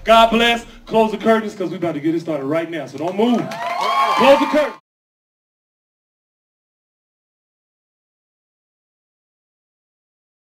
God bless. Close the curtains because we're about to get it started right now. So don't move. Close the curtains.